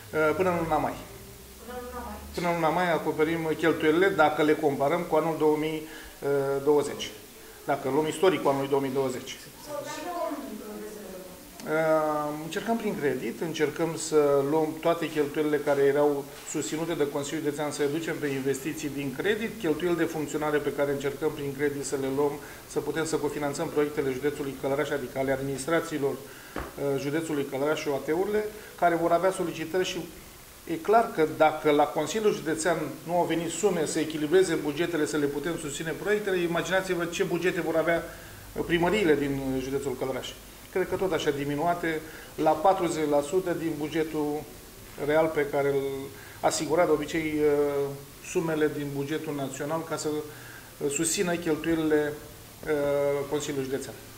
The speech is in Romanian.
Până în luna mai. Până în luna mai. Până în luna mai acoperim cheltuielile dacă le comparăm cu anul 2020. Dacă luăm istoric cu anul 2020. Încercăm prin credit, încercăm să luăm toate cheltuielile care erau susținute de Consiliul Județean, să le ducem pe investiții din credit, cheltuieli de funcționare pe care încercăm prin credit să le luăm, să putem să cofinanțăm proiectele județului Călăraș, adică ale administrațiilor județului Călăraș și OAT-urile, care vor avea solicitări și e clar că dacă la Consiliul Județean nu au venit sume să echilibreze bugetele, să le putem susține proiectele, imaginați-vă ce bugete vor avea primăriile din județul Călăraș. Cred că tot așa diminuate la 40% din bugetul real pe care îl asigura de obicei sumele din bugetul național ca să susțină cheltuielile Consiliului Județean.